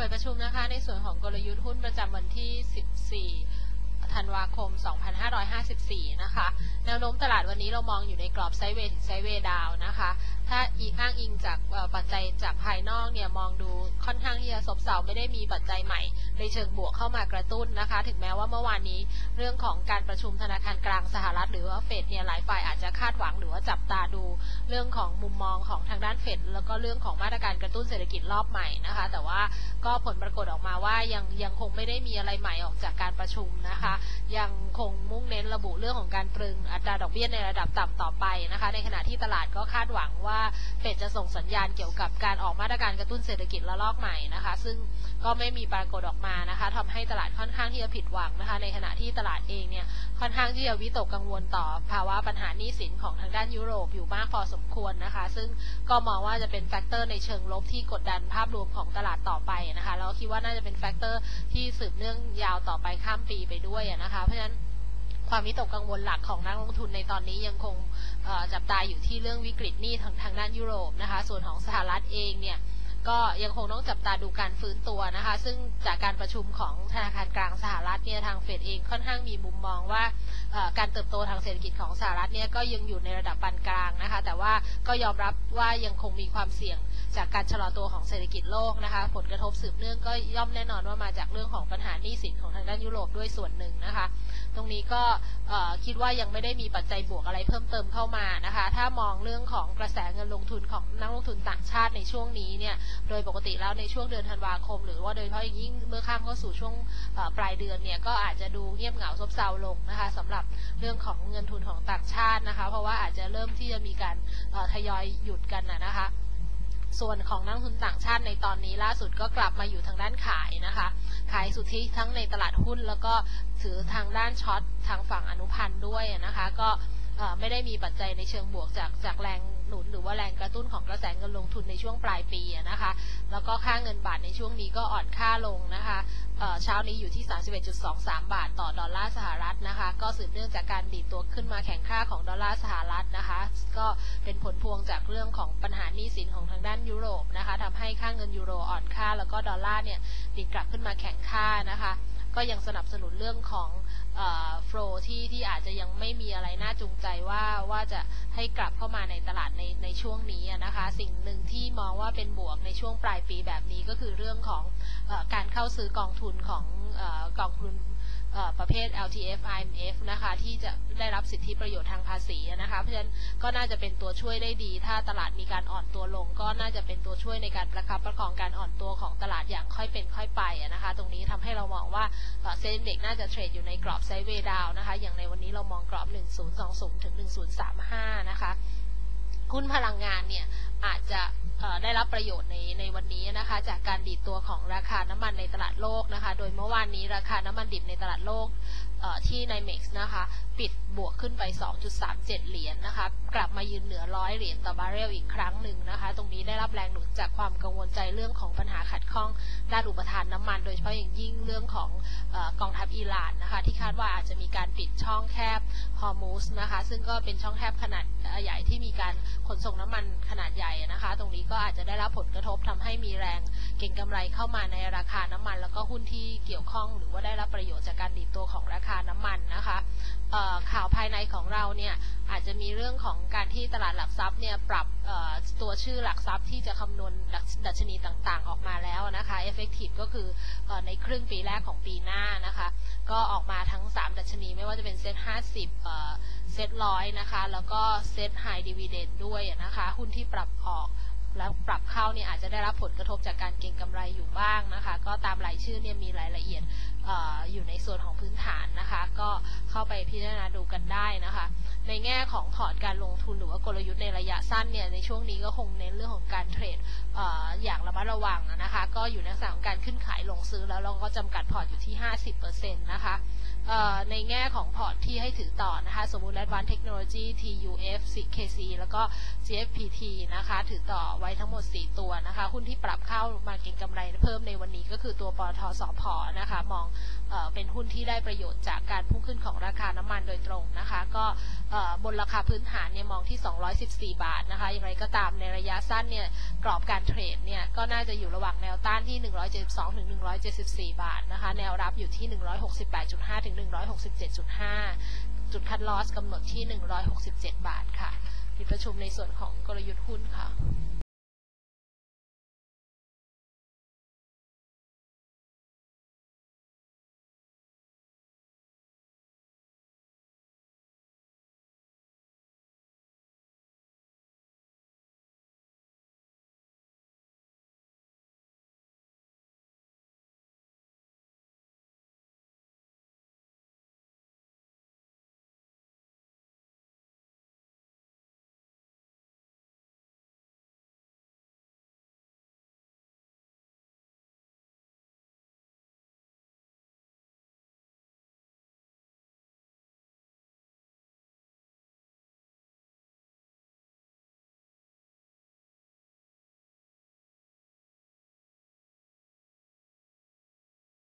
ดประชุมนะคะในส่วนของกลยุทธ์หุ้นประจำวันที่ 14 ธันวาคม 2554 นะคะแนวโน้มตลาดวันนี้เรามองอยู่ในกรอบไซด์เวย์ถึงไซด์เวย์ดาวนะคะถ้าอ้างอิงจากปัจจัยจากภายนอกเนี่ยมองดูค่อนข้างที่จะซบเซาไม่ได้มีปัจจัยใหม่ในเชิงบวกเข้ามากระตุ้นนะคะถึงแม้ว่าเมื่อวานนี้เรื่องของการประชุมธนาคารกลางสหรัฐหรือว่าเฟดเนี่ยหลายฝ่ายอาจจะคาดหวังหรือว่าจับตาดูเรื่องของมุมมองของทางด้านเฟดแล้วก็เรื่องของมาตรการกระตุ้นเศรษฐกิจรอบใหม่นะคะแต่ว่าก็ผลปรากฏออกมาว่ายังคงไม่ได้มีอะไรใหม่ออกจากการประชุมนะคะยังคงมุ่งเน้นระบุเรื่องของการตรึงอัตราดอกเบี้ยในระดับต่ำต่อไปนะคะในขณะที่ตลาดก็คาดหวังว่าเฟดจะส่งสัญญาณเกี่ยวกับการออกมาตรการกระตุ้นเศรษฐกิจระลอกใหม่นะคะซึ่งก็ไม่มีปรากฏออกมานะคะทำให้ตลาดค่อนข้างที่จะผิดหวังนะคะในขณะที่ตลาดเองเนี่ยค่อนข้างที่จะวิตกกังวลต่อภาวะปัญหาหนี้สินของทางด้านยุโรปอยู่มากพอสมควรนะคะซึ่งก็มองว่าจะเป็นแฟกเตอร์ในเชิงลบที่กดดันภาพรวมของตลาดต่อไปนะคะแล้วคิดว่าน่าจะเป็นแฟกเตอร์ที่สืบเนื่องยาวต่อไปข้ามปีไปด้วยนะคะเพราะฉะนั้นความวิตกกังวลหลักของนักลงทุนในตอนนี้ยังคงจับตาอยู่ที่เรื่องวิกฤตหนี้ทางด้านยุโรปนะคะส่วนของสหรัฐเองเนี่ยก็ยังคงต้องจับตาดูการฟื้นตัวนะคะซึ่งจากการประชุมของธนาคารกลางสหรัฐเนี่ยทางเฟดเองค่อนข้างมีมุมมองว่าการเติบโตทางเศรษฐกิจของสหรัฐเนี่ยก็ยังอยู่ในระดับปานกลางนะคะแต่ว่าก็ยอมรับว่ายังคงมีความเสี่ยงจากการชะลอตัวของเศรษฐกิจโลกนะคะผลกระทบสืบเนื่องก็ย่อมแน่นอนว่ามาจากเรื่องของปัญหาหนี้สินของทางด้านยุโรปด้วยส่วนหนึ่งนะคะตรงนี้ก็คิดว่ายังไม่ได้มีปัจจัยบวกอะไรเพิ่มเติมเข้ามานะคะถ้ามองเรื่องของกระแสเงินลงทุนของนักลงทุนต่างชาติในช่วงนี้เนี่ยโดยปกติแล้วในช่วงเดือนธันวาคมหรือว่าโดยเฉพาะอย่างยิ่งเมื่อข้ามเข้าสู่ช่วงปลายเดือนเนี่ยก็อาจจะดูเงียบเหงาซบเซาลงนะคะสำหรับเรื่องของเงินทุนของต่างชาตินะคะเพราะว่าอาจจะเริ่มที่จะมีการทยอยหยุดกันนะคะส่วนของนักลงทุนต่างชาติในตอนนี้ล่าสุดก็กลับมาอยู่ทางด้านขายนะคะขายสุทธิทั้งในตลาดหุ้นแล้วก็ถือทางด้านช็อตทางฝั่งอนุพันธ์ด้วยนะคะก็ไม่ได้มีปัจจัยในเชิงบวกจากแรงหนุนหรือว่าแรงกระตุ้นของกระแสเงินลงทุนในช่วงปลายปีนะคะแล้วก็ค่าเงินบาทในช่วงนี้ก็อ่อนค่าลงนะคะเช้านี้อยู่ที่ 31.23 บาทต่อดอลลาร์สหรัฐนะคะก็สืบเนื่องจากการดีดตัวขึ้นมาแข่งค่าของดอลลาร์สหรัฐนะคะก็เป็นผลพวงจากเรื่องของปัญหาหนี้สินของทางด้านยุโรปนะคะทำให้ค่าเงินยูโรอ่อนค่าแล้วก็ดอลลาร์เนี่ยดีดกลับขึ้นมาแข่งค่านะคะก็ยังสนับสนุนเรื่องของโฟลว์ที่อาจจะยังไม่มีอะไรน่าจูงใจว่าจะให้กลับเข้ามาในตลาดในช่วงนี้นะคะสิ่งหนึ่งที่มองว่าเป็นบวกในช่วงปลายปีแบบนี้ก็คือเรื่องของการเข้าซื้อกองทุนของกองทุนประเภท LTF IMF นะคะที่จะได้รับสิทธิประโยชน์ทางภาษีนะคะเพราะฉะนั้นก็น่าจะเป็นตัวช่วยได้ดีถ้าตลาดมีการอ่อนตัวลงก็น่าจะเป็นตัวช่วยในการประคับประคองการอ่อนตัวของตลาดอย่างค่อยเป็นค่อยไปนะคะตรงนี้ทำให้เรามองว่าเซ็นเด็กน่าจะเทรดอยู่ในกรอบไซด์เวย์ดาวนะคะอย่างในวันนี้เรามองกรอบ 1020 ถึง 1035 นะคะหุ้นพลังงานเนี่ยอาจจะได้รับประโยชน์ในวันนี้นะคะจากการดีดตัวของราคาน้ำมันในตลาดโลกนะคะโดยเมื่อวานนี้ราคาน้ำมันดิบในตลาดโลกที่ในเม็กซ์นะคะปิดบวกขึ้นไป 2.37 เหรียญนะคะกลับมายืนเหนือ100เหรียญต่อบาร์เรลอีกครั้งหนึ่งนะคะตรงนี้ได้รับแรงหนุนจากความกังวลใจเรื่องของปัญหาขัดข้องด้านอุปทานน้ำมันโดยเฉพาะอย่างยิ่งเรื่องของกองทัพอิหร่านนะคะที่คาดว่าอาจจะมีการปิดช่องแคบฮอร์มุสนะคะซึ่งก็เป็นช่องแคบขนาดใหญ่ที่มีการขนส่งน้ำมันขนาดใหญ่นะคะตรงนี้ก็อาจจะได้รับผลกระทบทำให้มีแรงเก็งกำไรเข้ามาในราคาน้ำมันแล้วก็หุ้นที่เกี่ยวข้องหรือว่าได้รับประโยชน์จากการดีดตัวของราคาน้ำมันนะคะข่าวภายในของเราเนี่ยอาจจะมีเรื่องของการที่ตลาดหลักทรัพย์เนี่ยปรับตัวชื่อหลักทรัพย์ที่จะคำนวณดัชนีต่างๆออกมาแล้วนะคะ effective ก็คือในครึ่งปีแรกของปีหน้านะคะก็ออกมาทั้ง3ดัชนีไม่ว่าจะเป็นเซ็ต50เซ็ต100นะคะแล้วก็เซ็ต High Dividend ด้วยนะคะหุ้นที่ปรับออกแล้วปรับเข้าเนี่ยอาจจะได้รับผลกระทบจากการเก็งกำไรอยู่บ้างนะคะก็ตามรายชื่อเนี่ยมีรายละเอียดอยู่ในส่วนของพื้นฐานนะคะก็เข้าไปพิจารณาดูกันได้นะคะในแง่ของพอร์ตการลงทุนหรือว่ากลยุทธ์ในระยะสั้นเนี่ยในช่วงนี้ก็คงเน้นเรื่องของการเทรดอย่างระมัดระวังนะคะก็อยู่ในลักษณะของการขึ้นขายลงซื้อแล้วเราก็จำกัดพอร์ตอยู่ที่ 50% นะคะในแง่ของพอร์ตที่ให้ถือต่อนะคะสมมุติ Advanced Technology TUF KC แล้วก็ GFPT นะคะถือต่อไว้ทั้งหมด4ตัวนะคะหุ้นที่ปรับเข้ามาเก็งกำไรเพิ่มในวันนี้ก็คือตัวปตท.สผ.นะคะมองเป็นหุ้นที่ได้ประโยชน์จากการพุ่งขึ้นของราคาน้ำมันโดยตรงนะคะก็บนราคาพื้นฐานเนี่ยมองที่214 บาทนะคะอย่างไรก็ตามในระยะสั้นเนี่ยกรอบการเทรดเนี่ยก็น่าจะอยู่ระหว่างแนวต้านที่172ถึง174บาทนะคะแนวรับอยู่ที่168.5ถึง167.5จุดคัทลอสกำหนดที่167บาทค่ะปิดประชุมในส่วนของกลยุทธ์หุ้นค่ะ